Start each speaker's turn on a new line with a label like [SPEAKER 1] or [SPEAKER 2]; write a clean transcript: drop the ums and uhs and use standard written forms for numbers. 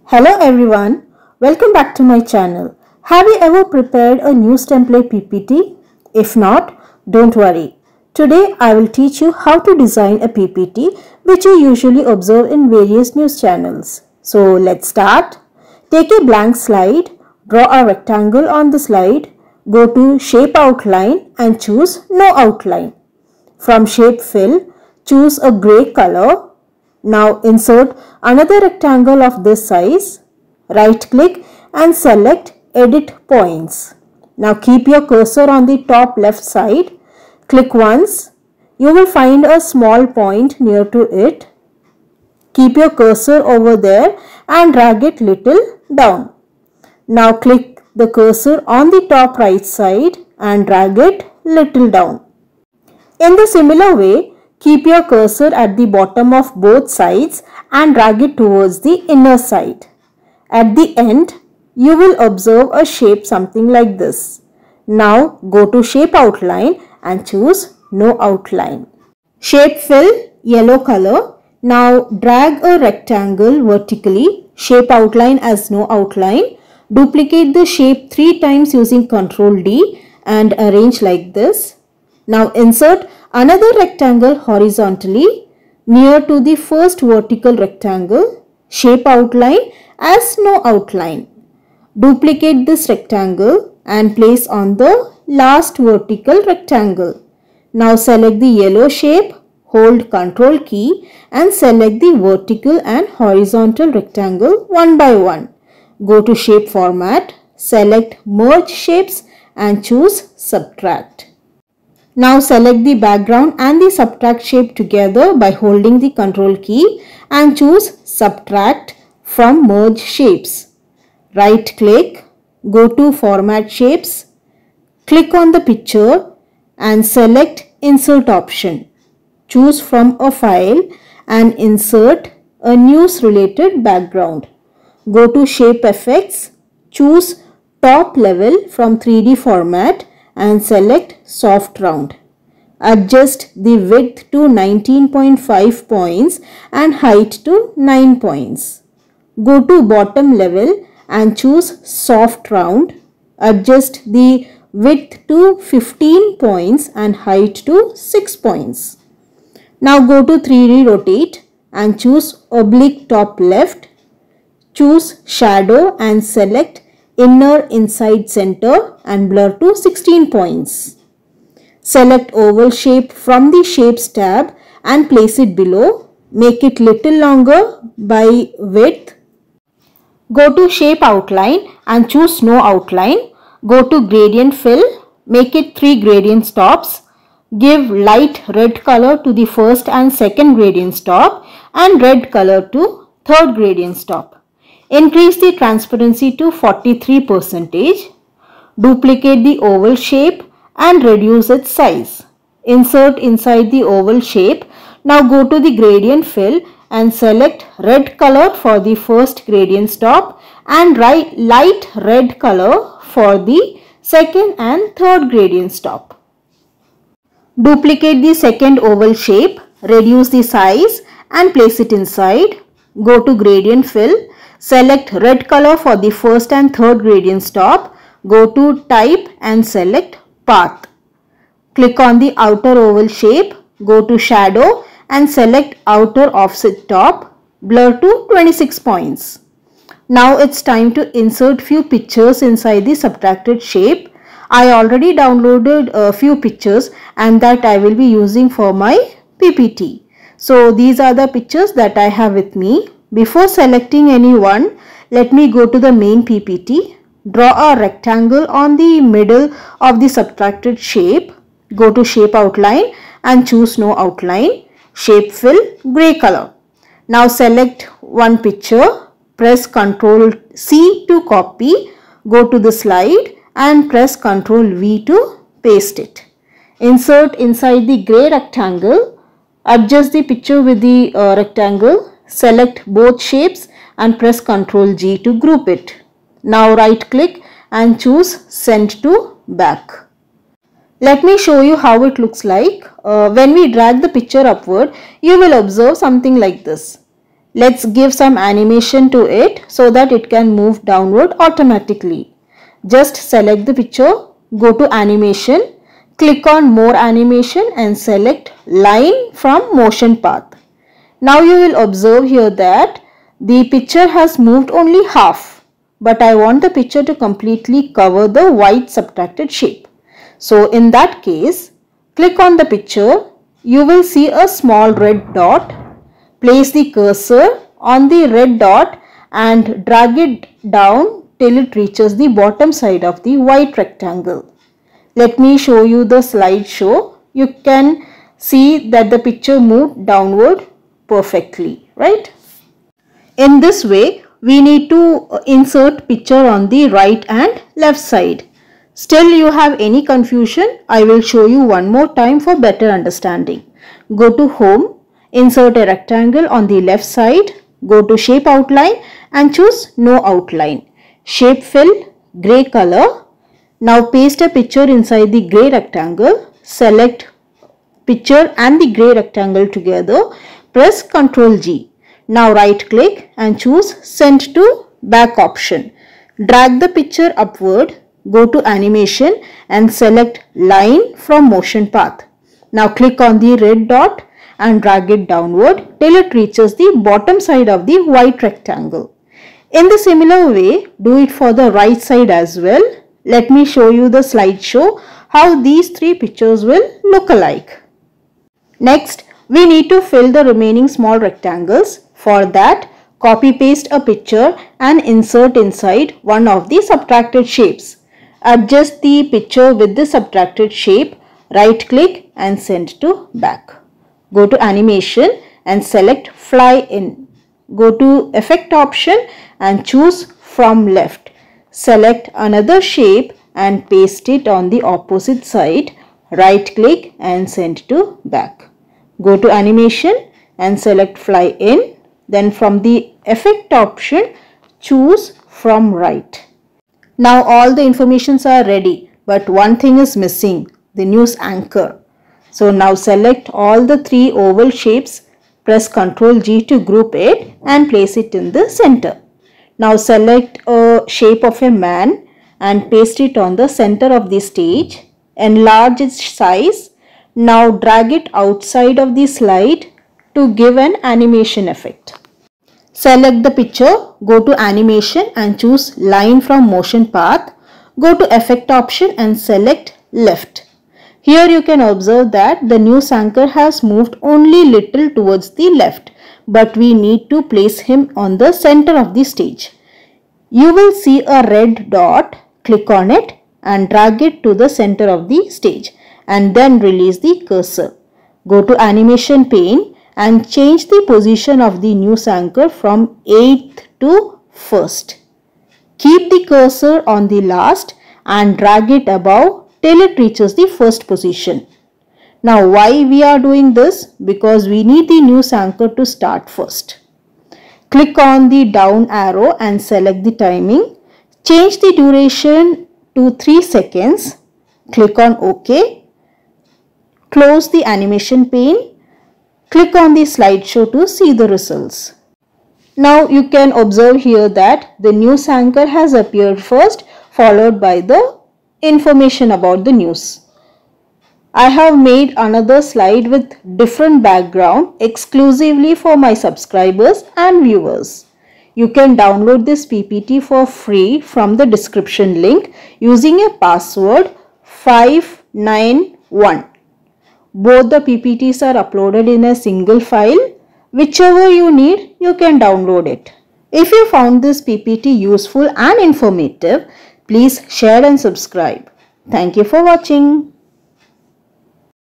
[SPEAKER 1] Hello everyone, welcome back to my channel. Have you ever prepared a news template PPT? If not, don't worry. Today I will teach you how to design a PPT which you usually observe in various news channels. So let's start. Take a blank slide, draw a rectangle on the slide, go to Shape Outline and choose No Outline. From Shape Fill, choose a grey color. Now insert another rectangle of this size. Right click and select Edit Points. Now keep your cursor on the top left side. Click once. You will find a small point near to it. Keep your cursor over there and drag it little down. Now click the cursor on the top right side and drag it little down. In the similar way, keep your cursor at the bottom of both sides and drag it towards the inner side. At the end, you will observe a shape something like this. Now go to Shape Outline and choose No Outline. Shape Fill, yellow color. Now drag a rectangle vertically, Shape Outline as No Outline. Duplicate the shape 3 times using Ctrl D and arrange like this. Now insert another rectangle horizontally near to the first vertical rectangle, Shape Outline as No Outline. Duplicate this rectangle and place on the last vertical rectangle. Now select the yellow shape, hold Ctrl key and select the vertical and horizontal rectangle one by one. Go to Shape Format, select Merge Shapes and choose Subtract. Now select the background and the subtract shape together by holding the Ctrl key and choose Subtract from Merge Shapes. Right click, go to Format Shapes, click on the picture and select Insert option. Choose from a file and insert a news related background. Go to Shape Effects, choose Top Level from 3D format and select Soft Round. Adjust the width to 19.5 points and height to 9 points. Go to Bottom Level and choose Soft Round. Adjust the width to 15 points and height to 6 points. Now go to 3D Rotate and choose Oblique Top Left. Choose Shadow and select Inner Inside Center and blur to 16 points. Select Oval Shape from the Shapes tab and place it below. Make it little longer by width. Go to Shape Outline and choose No Outline. Go to Gradient Fill. Make it 3 gradient stops. Give light red color to the first and second gradient stop and red color to third gradient stop. Increase the transparency to 43%. Duplicate the oval shape and reduce its size. Insert inside the oval shape. Now go to the gradient fill and select red color for the first gradient stop and light red color for the second and third gradient stop. Duplicate the second oval shape, reduce the size and place it inside. Go to gradient fill. Select red color for the first and third gradient stop. Go to Type and select Path. Click on the outer oval shape. Go to Shadow and select Outer Offset Top. Blur to 26 points. Now it's time to insert few pictures inside the subtracted shape. I already downloaded a few pictures and that I will be using for my PPT. So these are the pictures that I have with me. Before selecting any one, let me go to the main PPT. Draw a rectangle on the middle of the subtracted shape. Go to Shape Outline and choose No Outline. Shape Fill, grey color. Now select one picture. Press Ctrl C to copy. Go to the slide and press Ctrl V to paste it. Insert inside the grey rectangle. Adjust the picture with the rectangle. Select both shapes and press Ctrl G to group it. Now right click and choose Send to Back. Let me show you how it looks like. When we drag the picture upward, you will observe something like this. Let's give some animation to it so that it can move downward automatically. Just select the picture, go to animation, click on more animation and select line from motion path. Now you will observe here that the picture has moved only half, but I want the picture to completely cover the white subtracted shape. So in that case, click on the picture, you will see a small red dot. Place the cursor on the red dot and drag it down till it reaches the bottom side of the white rectangle. Let me show you the slideshow. You can see that the picture moved downward perfectly, right? In this way, we need to insert picture on the right and left side. Still you have any confusion, I will show you one more time for better understanding. Go to Home, insert a rectangle on the left side, go to Shape Outline and choose No Outline. Shape Fill, grey color. Now paste a picture inside the grey rectangle. Select picture and the grey rectangle together. Press Ctrl G. Now right click and choose Send to Back option. Drag the picture upward. Go to Animation and select Line from Motion Path. Now click on the red dot and drag it downward till it reaches the bottom side of the white rectangle. In the similar way, do it for the right side as well. Let me show you the slideshow how these three pictures will look alike. Next, we need to fill the remaining small rectangles. For that, copy paste a picture and insert inside one of the subtracted shapes. Adjust the picture with the subtracted shape, right click and send to back. Go to Animation and select Fly In. Go to Effect option and choose From Left. Select another shape and paste it on the opposite side. Right click and send to back. Go to Animation and select Fly In. Then from the Effect option, choose From Right. Now all the informations are ready, but one thing is missing, the news anchor. So now select all the three oval shapes, press Ctrl G to group it and place it in the center. Now select a shape of a man and paste it on the center of the stage. Enlarge its size. Now drag it outside of the slide to give an animation effect. Select the picture, go to Animation and choose Line from Motion Path. Go to Effect option and select Left. Here you can observe that the news anchor has moved only little towards the left, but we need to place him on the center of the stage. You will see a red dot, click on it and drag it to the center of the stage and then release the cursor. Go to Animation pane and change the position of the news anchor from 8th to 1st. Keep the cursor on the last and drag it above till it reaches the first position. Now why we are doing this? Because we need the news anchor to start first. Click on the down arrow and select the timing. Change the duration to 3 seconds. Click on OK. Close the animation pane. Click on the slideshow to see the results. Now you can observe here that the news anchor has appeared first, followed by the information about the news. I have made another slide with different background exclusively for my subscribers and viewers. You can download this PPT for free from the description link using a password 591. Both the PPTs are uploaded in a single file. Whichever you need, you can download it. If you found this PPT useful and informative, please share and subscribe. Thank you for watching.